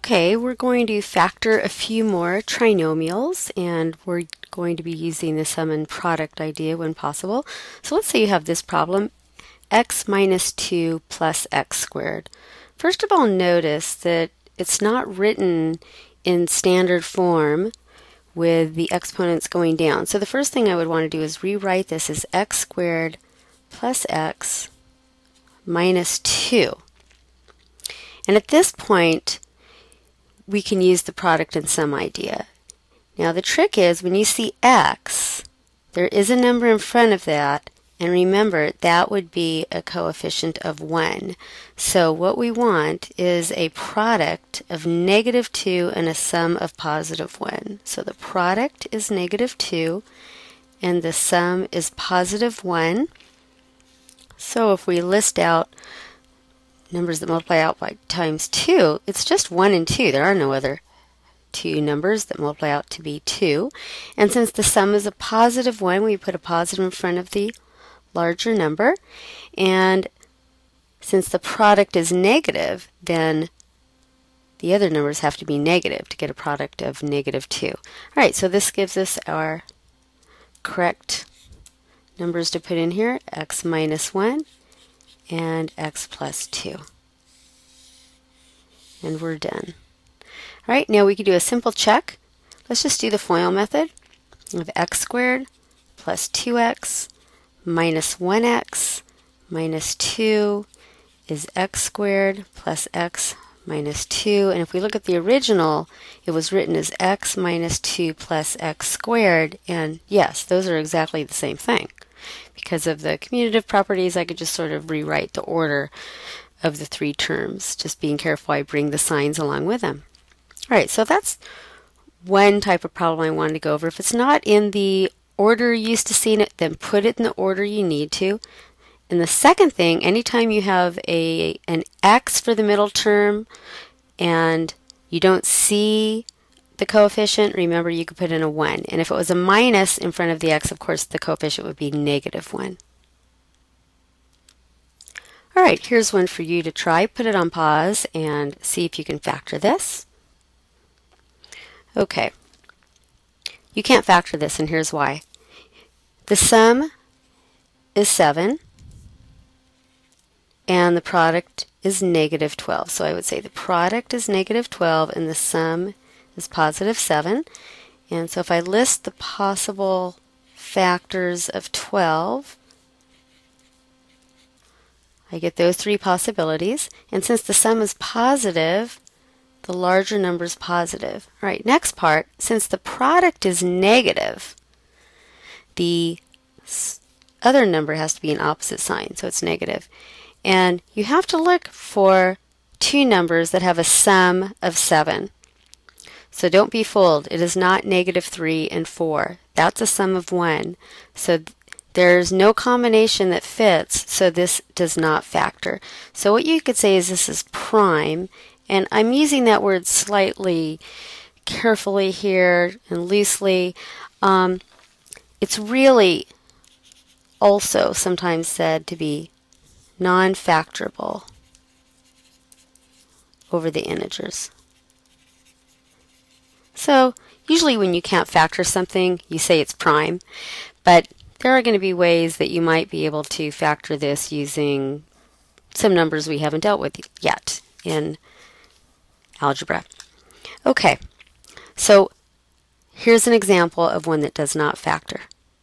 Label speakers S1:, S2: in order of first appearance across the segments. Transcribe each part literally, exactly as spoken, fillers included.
S1: Okay, we're going to factor a few more trinomials, and we're going to be using the sum and product idea when possible. So let's say you have this problem, x minus two plus x squared. First of all, notice that it's not written in standard form with the exponents going down. So the first thing I would want to do is rewrite this as x squared plus x minus two. And at this point, we can use the product and sum idea. Now the trick is when you see x, there is a number in front of that, and remember that would be a coefficient of one. So what we want is a product of negative two and a sum of positive one. So the product is negative two and the sum is positive one. So if we list out numbers that multiply out by times two, it's just one and two. There are no other two numbers that multiply out to be two. And since the sum is a positive one, we put a positive in front of the larger number. And since the product is negative, then the other numbers have to be negative to get a product of negative two. All right, so this gives us our correct numbers to put in here, x minus one and x plus two. And we're done. All right, now we can do a simple check. Let's just do the FOIL method of x squared plus two x minus one x minus two is x squared plus x minus two. And if we look at the original, it was written as x minus two plus x squared. And yes, those are exactly the same thing. Because of the commutative properties, I could just sort of rewrite the order of the three terms, just being careful I bring the signs along with them. All right, so that's one type of problem I wanted to go over. If it's not in the order you're used to seeing it, then put it in the order you need to. And the second thing, anytime you have a an x for the middle term and you don't see the coefficient, remember you could put in a one. And if it was a minus in front of the x, of course, the coefficient would be negative one. All right, here's one for you to try. Put it on pause and see if you can factor this. Okay. You can't factor this, and here's why. The sum is seven, and the product is negative twelve. So I would say the product is negative twelve, and the sum is positive seven. And so if I list the possible factors of twelve, I get those three possibilities. And since the sum is positive, the larger number is positive. All right, next part, since the product is negative, the other number has to be an opposite sign, so it's negative. And you have to look for two numbers that have a sum of seven. So don't be fooled. It is not negative three and four. That's a sum of one. So there's no combination that fits, so this does not factor. So what you could say is this is prime, and I'm using that word slightly carefully here and loosely. Um, it's really also sometimes said to be non-factorable over the integers. So usually when you can't factor something, you say it's prime, but there are going to be ways that you might be able to factor this using some numbers we haven't dealt with yet in algebra. Okay, so here's an example of one that does not factor.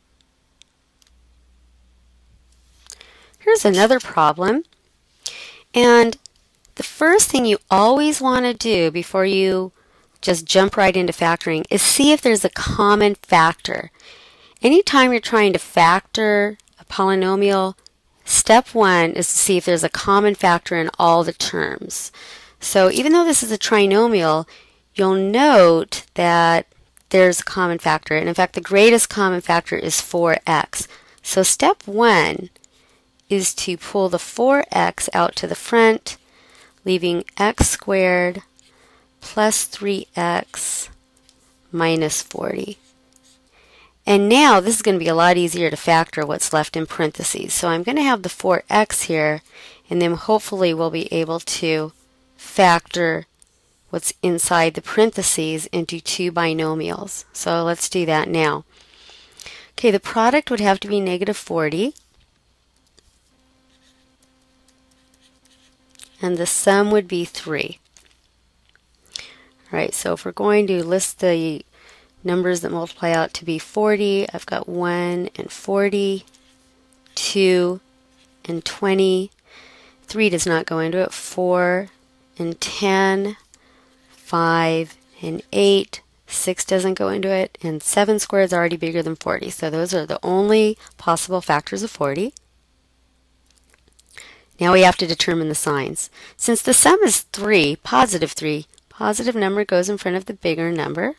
S1: Here's another problem, and the first thing you always want to do before you just jump right into factoring is see if there's a common factor. Anytime you're trying to factor a polynomial, step one is to see if there's a common factor in all the terms. So even though this is a trinomial, you'll note that there's a common factor. And in fact, the greatest common factor is four x. So step one is to pull the four x out to the front, leaving x squared plus three x minus forty. And now this is going to be a lot easier to factor what's left in parentheses. So I'm going to have the four x here, and then hopefully we'll be able to factor what's inside the parentheses into two binomials. So let's do that now. Okay, the product would have to be negative forty. And the sum would be three. All right, so if we're going to list the numbers that multiply out to be forty, I've got one and forty, two and twenty, three does not go into it, four and ten, five and eight, six doesn't go into it, and seven squared is already bigger than forty. So those are the only possible factors of forty. Now we have to determine the signs. Since the sum is three, positive three, positive number goes in front of the bigger number.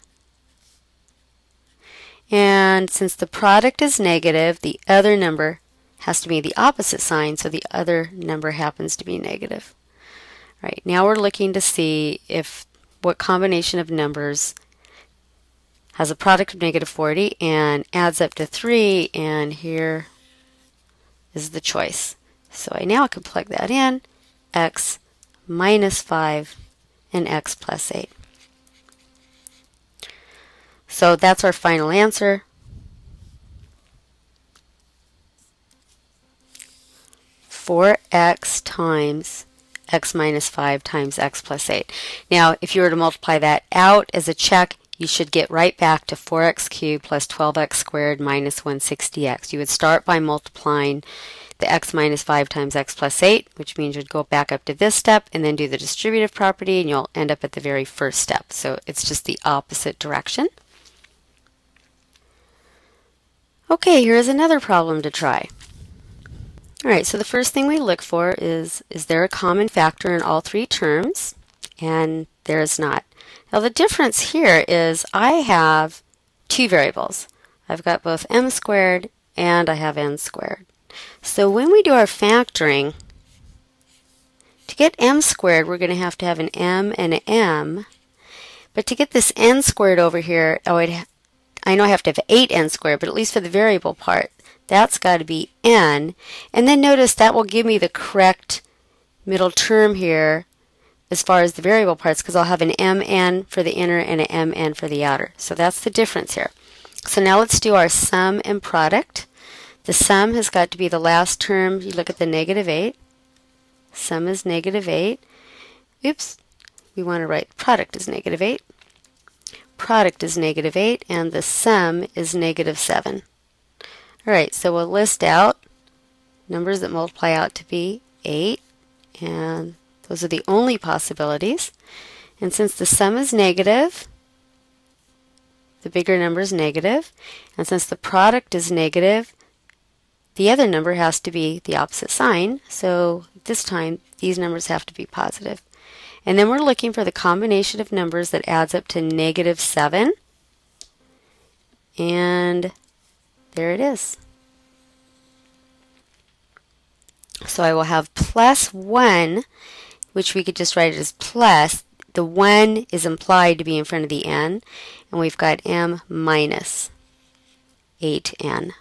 S1: And since the product is negative, the other number has to be the opposite sign, so the other number happens to be negative. All right, now we're looking to see if what combination of numbers has a product of negative forty and adds up to three, and here is the choice. So I now can plug that in, x minus five and x plus eight. So that's our final answer. four x times x minus five times x plus eight. Now, if you were to multiply that out as a check, you should get right back to four x cubed plus twelve x squared minus one hundred sixty x. You would start by multiplying the x minus five times x plus eight, which means you'd go back up to this step and then do the distributive property, and you'll end up at the very first step. So it's just the opposite direction. Okay, here's another problem to try. All right, so the first thing we look for is, is there a common factor in all three terms? And there is not. Now the difference here is I have two variables. I've got both m squared and I have n squared. So when we do our factoring, to get m squared, we're going to have to have an m and an m. But to get this n squared over here, oh, I'd, I know I have to have eight n squared, but at least for the variable part, that's got to be n. And then notice that will give me the correct middle term here as far as the variable parts, because I'll have an mn for the inner and an mn for the outer. So that's the difference here. So now let's do our sum and product. The sum has got to be the last term. You look at the negative eight. Sum is negative eight. Oops, we want to write product is negative eight. Product is negative eight, and the sum is negative seven. All right, so we'll list out numbers that multiply out to be eight, and those are the only possibilities. And since the sum is negative, the bigger number is negative, and since the product is negative, the other number has to be the opposite sign, so this time these numbers have to be positive. And then we're looking for the combination of numbers that adds up to negative seven, and there it is. So I will have plus one, which we could just write it as plus. The one is implied to be in front of the n, and we've got m minus eight n.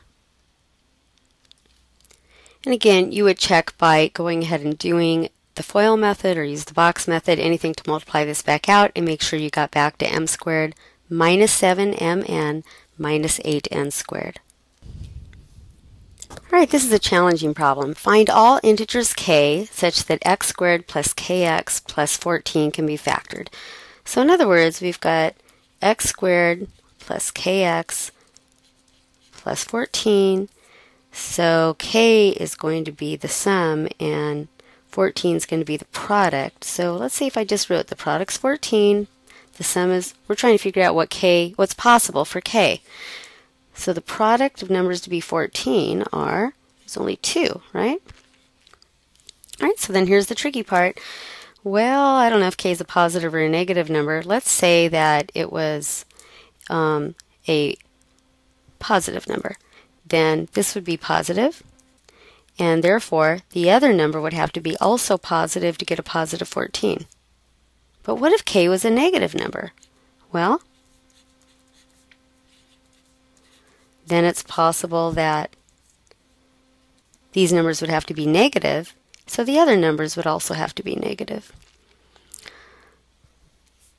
S1: And again, you would check by going ahead and doing the FOIL method or use the box method, anything to multiply this back out, and make sure you got back to m squared minus seven m n minus eight n squared. All right, this is a challenging problem. Find all integers k such that x squared plus kx plus fourteen can be factored. So in other words, we've got x squared plus kx plus fourteen. So k is going to be the sum and fourteen is going to be the product. So let's see if I just wrote the product's fourteen. The sum is, we're trying to figure out what k, what's possible for k. So the product of numbers to be fourteen are, there's only two, right? All right, so then here's the tricky part. Well, I don't know if k is a positive or a negative number. Let's say that it was um, a positive number. Then this would be positive, and therefore the other number would have to be also positive to get a positive fourteen. But what if k was a negative number? Well, then it's possible that these numbers would have to be negative, so the other numbers would also have to be negative.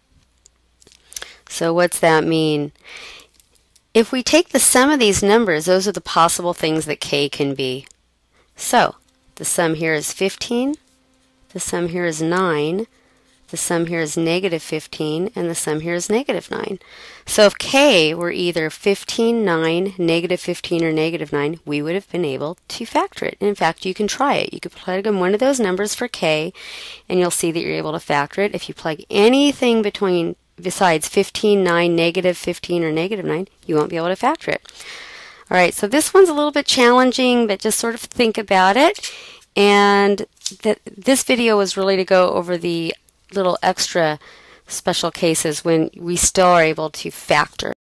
S1: So what's that mean? If we take the sum of these numbers, those are the possible things that k can be. So the sum here is fifteen, the sum here is nine, the sum here is negative fifteen, and the sum here is negative nine. So if k were either fifteen, nine, negative fifteen, or negative nine, we would have been able to factor it. In fact, you can try it. You could plug in one of those numbers for k, and you'll see that you're able to factor it. If you plug anything between besides fifteen, nine, negative fifteen, or negative nine, you won't be able to factor it. All right, so this one's a little bit challenging, but just sort of think about it. And th this video was really to go over the little extra special cases when we still are able to factor.